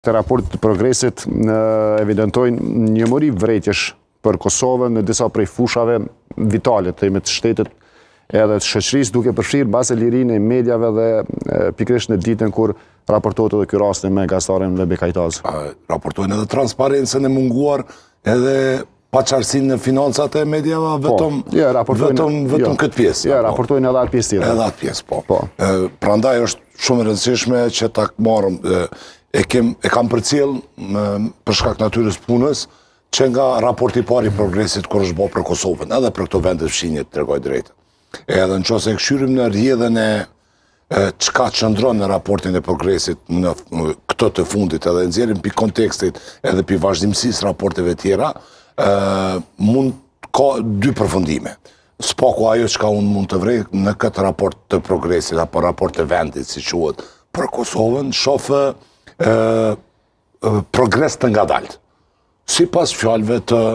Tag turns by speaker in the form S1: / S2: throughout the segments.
S1: Të raport të progresit evidentojnë një mori vrejtjesh për Kosovën në disa prej fushave vitale të të shtetit edhe të shoqërisë, duke përfshirë base lirinë e medjave dhe pikërisht në ditën kur raportohet edhe ky rast me gazetaren Lebi Kajtaz.
S2: Raportojnë edhe transparencën e munguar edhe paqartësinë në financat e medjave, vetëm këtë pjesë.
S1: Ja, raportojnë edhe atë pjesë tjetër.
S2: Edhe atë pjesë, po. Prandaj është shumë e rëndësishme që ta marrim e kam përcjell për shkak natyrës punës që nga raporti i parë i progresit kur është bërë për Kosovën, edhe për këto vende fshinje të tregoj drejtë. Edhe nëse e këshyrim në rrjedhën e çka qëndron në raportin e progresit në këto të fundit, edhe nxjerrim pi kontekstit edhe pi vazhdimësisë raporteve tjera, mund ka dy përfundime. Spaku ajo çka unë mund të vrej në këtë raport të progresit apo raport të vendit, si quhet, për Kosovën, shoh progres të ngadalt. Sipas fjalëve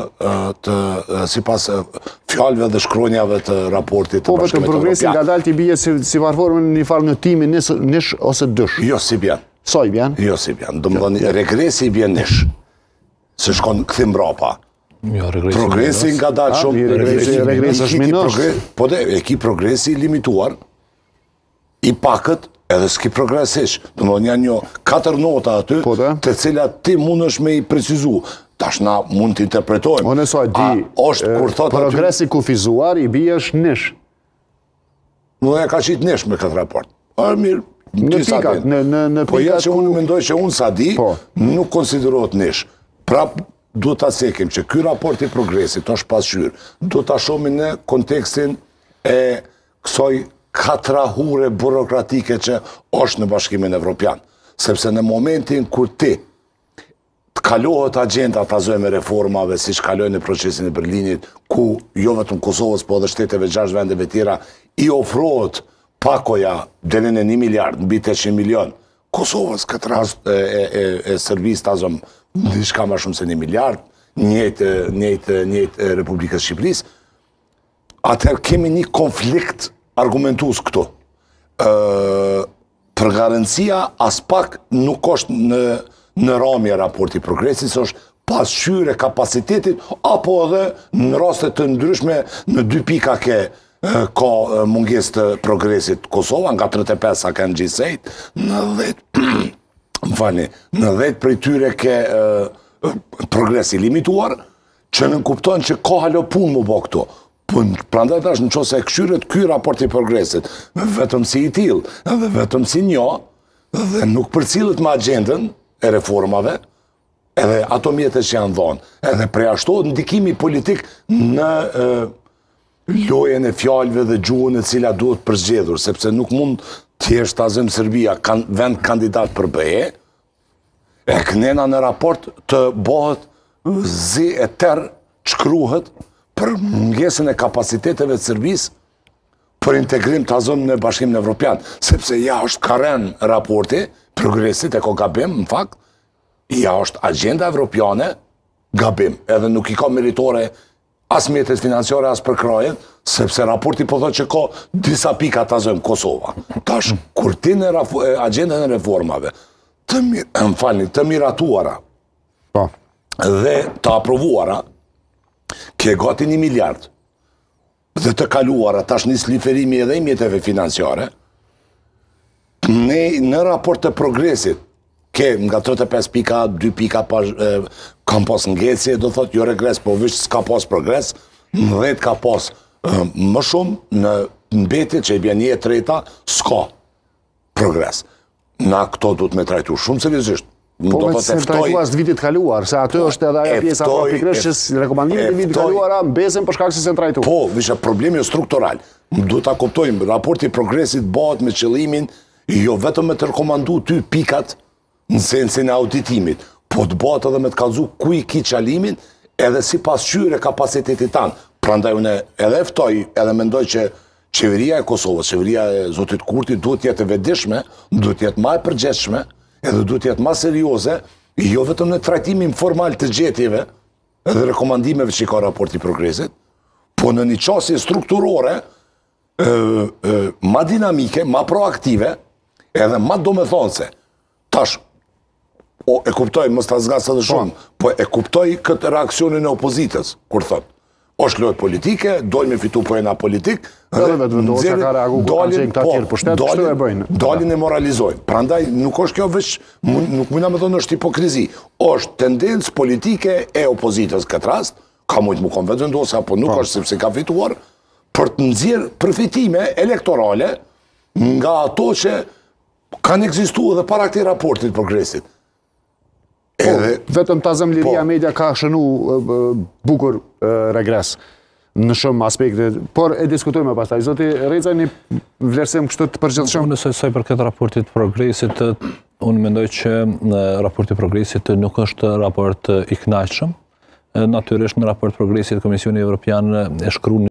S2: dhe shkronjave të raportit të
S1: Bashkimit Evropian. Po vetëm progresi ngadalt i bie si varfër në një farë ngutimi nish ose dysh.
S2: Jo si bjen.
S1: Sa i bjen?
S2: Jo si bjen. Domethënë regresi i bjen nish. Se shkon kthim mbrapa. Progresi ngadalt shumë,
S1: regresi është minosh.
S2: Po e ki progresi limituar i pakët edhe s'ki progresish. Domethënë janë një 4 nota aty, të cilat ti mundesh me i precizu. Tash na mund të interpretojmë.
S1: Unë sa di, progresi kufizuar i bie është nish.
S2: Nuk e ka qit nish me këtë raport. Mirë,
S1: në pikat, në pikat.
S2: Po ja që unë mendoj që unë sa di, nuk konsiderohet nish. Prap duhet ta sekim që ky raport i progresit është pasqyrë. Duhet ta shohim në kontekstin e kësaj katrahure burokratike që është në Bashkimin Evropian. Sepse në momentin kur ti të kalohet agenda ta zojë me reformave, si që kalojnë në procesin e Berlinit, ku jo vetëm Kosovës, po edhe shteteve 6 vendeve tjera, i ofrohet pakoja deri në 1 miliard, mbi 800 milion. Kosovës këtë rast e Serbisë ta zëm diçka më shumë se 1 miliard, njëjtë Republikës Shqipërisë. Atëherë kemi një konflikt argumentues këtu. Për garancia as pak nuk është në ramje raporti progresit, është pasqyrë e kapacitetit, apo edhe në raste të ndryshme në 2 pika ka mungesë të progresit Kosova, nga 35 sa kanë gjisejt, në 10 prej tyre ke progresi limituar, që nënkuptojnë që ka halo punë më bë këto. Prandaj tash nëse e këshyret ky raport i progresit, vetëm si i tillë, edhe vetëm si një, dhe nuk përcillet me agjendën e reformave, edhe ato mjetet që janë dhënë, edhe përjashtohet ndikimi politik në lojën e fjalëve dhe gjuhën e cila duhet përzgjedhur, sepse nuk mund thjesht ta zëm Serbia vend kandidat për BE, e kënena në raport të bëhet zi e tërë shkruhet për mungesën e kapasiteteve të Serbisë për integrim të azëm në Bashkimin Evropian, sepse ja është karen raporti, progresit e ko gabim, në fakt, ja është agenda evropiane, gabim, edhe nuk i ka meritore as mjetet financiare, as për krajen, sepse raporti po thot që ka disa pika të azëm Kosova. Tash, kur ti në agenda në reformave, të miratuara dhe të aprovuara, ke gati 1 miliard, dhe të kaluara, tash nis liferimi edhe i mjeteve financiare, në raport të progresit, ke nga 35 pika, 2 pika kam pas ngecje, do thot jo regres, po vishë s'ka pas progres, në 10 ka pas më shumë, në mbetit që i bja 1/3, s'ka progres. Na këto du të me trajtu shumë seriozisht.
S1: Po me se trajtuas të vitit kaluar, se aty është edhe aja pjesa pikërisht që rekomandimit të vitit kaluara mbesen për shkak se se trajtu.
S2: Po, visha problemi struktural. Du ta kuptojmë, raporti progresit bëhet me qëllimin jo vetëm me të rekomandu ty pikat në sensin e auditimit, po të bëhet edhe me të kallëzu ku i ki qalimin edhe si pasqyrë e kapacitetit tanë. Prandaj unë edhe ftoj, edhe mendoj që qeveria e Kosovës, qeveria e Zotit Kurti duhet jetë e vetëdijshme, duhet jetë më e përgjithshme, edhe duhet jetë më serioze, jo vetëm në trajtimin formal të gjetjeve edhe rekomandimeve që ka raporti progresit, po në një qasje strukturore, ma dinamike, ma proaktive, edhe ma domethënëse. Tash, e kuptoj, mos ta zgas edhe shumë, po e kuptoj këtë reakcionin e opozitës, kur thot, është lojë politike, dojnë me fitu pojena politik, dalin e moralizojnë. Prandaj, nuk është kjo veç, nuk mujna me thonë është hipokrizi, është tendencë politike e opozitës këtë rast, ka mujtë mu kon vetë vendosa, po nuk është sepse ka fituar, për të nxjerrë përfitime elektorale nga ato që kanë ekzistuar edhe para këtij raportit progresit.
S1: Vetëm ta zemliria media ka shënu bukur regres në shumë aspekte, por e diskutojme pastaj. Zoti Reza, një vlerësim kështu të përgjithshëm.
S3: Unë saj për këtë raportit progresit, unë mendoj që raporti progresit nuk është raport i kënaqshëm. Natyrisht në raport progresit Komisioni Evropian e shkruan